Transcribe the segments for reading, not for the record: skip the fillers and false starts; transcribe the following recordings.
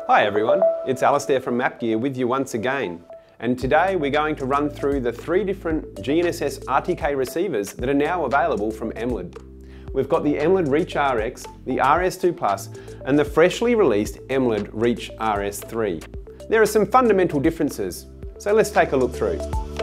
Hi everyone, it's Alistair from Map Gear with you once again. And today we're going to run through the 3 different GNSS RTK receivers that are now available from Emlid. We've got the Emlid Reach RX, the RS2 Plus, and the freshly released Emlid Reach RS3. There are some fundamental differences, so let's take a look through.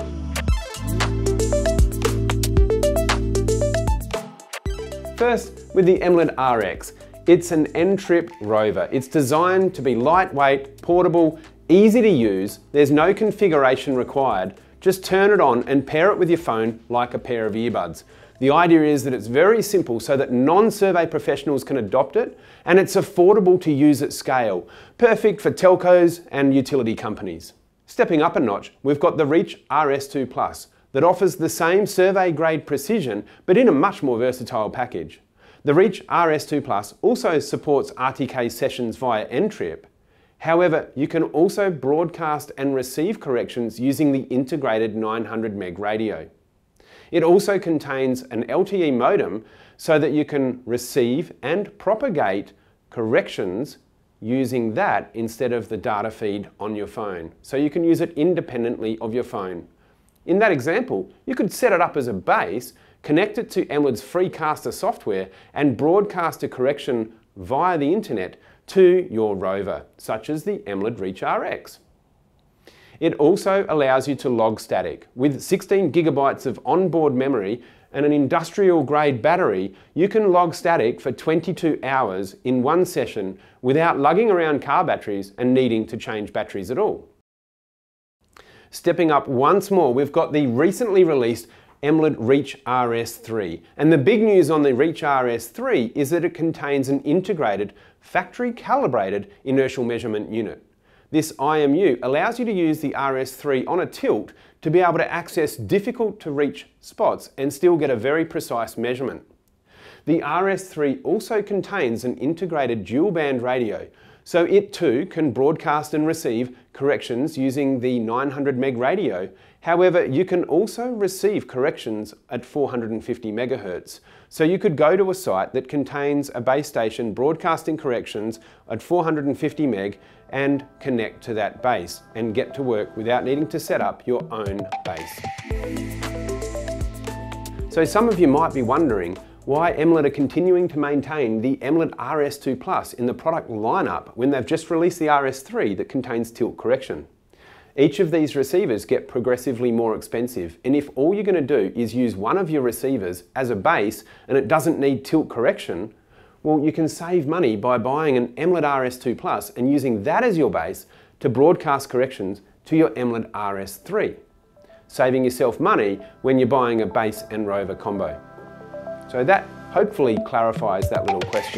First, with the Emlid RX. It's an N-trip rover. It's designed to be lightweight, portable, easy to use. There's no configuration required. Just turn it on and pair it with your phone like a pair of earbuds. The idea is that it's very simple so that non-survey professionals can adopt it, and it's affordable to use at scale. Perfect for telcos and utility companies. Stepping up a notch, we've got the Reach RS2 Plus that offers the same survey-grade precision, but in a much more versatile package. The Reach RS2 Plus also supports RTK sessions via N-trip. However, you can also broadcast and receive corrections using the integrated 900 meg radio. It also contains an LTE modem so that you can receive and propagate corrections using that instead of the data feed on your phone. So you can use it independently of your phone. In that example, you could set it up as a base, connect it to Emlid's free caster software and broadcast a correction via the internet to your rover, such as the Emlid Reach RX. It also allows you to log static. With 16 gigabytes of onboard memory and an industrial grade battery, you can log static for 22 hours in one session without lugging around car batteries and needing to change batteries at all. Stepping up once more, we've got the recently released Emlid Reach RS3. And the big news on the Reach RS3 is that it contains an integrated, factory-calibrated inertial measurement unit. This IMU allows you to use the RS3 on a tilt to be able to access difficult-to-reach spots and still get a very precise measurement. The RS3 also contains an integrated dual-band radio, so it too can broadcast and receive corrections using the 900 meg radio. However, you can also receive corrections at 450 megahertz. So you could go to a site that contains a base station broadcasting corrections at 450 meg and connect to that base and get to work without needing to set up your own base. So some of you might be wondering why Emlid are continuing to maintain the Emlid RS2 Plus in the product lineup when they've just released the RS3 that contains tilt correction. Each of these receivers get progressively more expensive, and if all you're going to do is use one of your receivers as a base and it doesn't need tilt correction, well, you can save money by buying an Emlid RS2 Plus and using that as your base to broadcast corrections to your Emlid RS3, saving yourself money when you're buying a base and rover combo. So that hopefully clarifies that little question.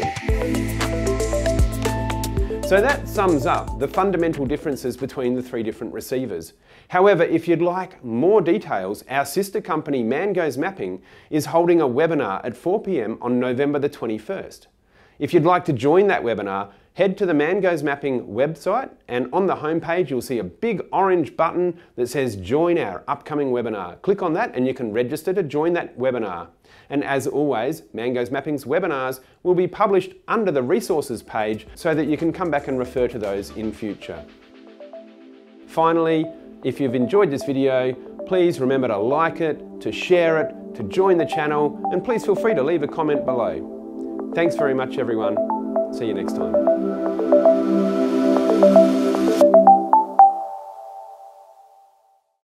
So that sums up the fundamental differences between the 3 different receivers. However, if you'd like more details, our sister company Mangoesmapping is holding a webinar at 4 p.m. on November the 21st. If you'd like to join that webinar, head to the Mangoesmapping website, and on the homepage you'll see a big orange button that says Join our upcoming webinar. Click on that and you can register to join that webinar. And as always, Mangoesmapping's webinars will be published under the resources page so that you can come back and refer to those in future. Finally, if you've enjoyed this video, please remember to like it, to share it, to join the channel, and please feel free to leave a comment below. Thanks very much everyone. See you next time.